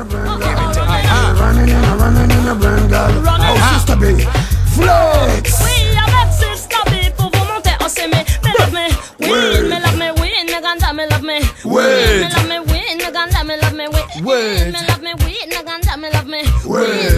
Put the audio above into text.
Running in a brain, girl. Oh, Sister B, flex. Oui, avec Sister B pour vous monter en sémé. Me love me, oui, me love me, oui, Naganda, me love me. Me love me, oui, Naganda, me love me, oui. Me love me, oui, Naganda, me love me.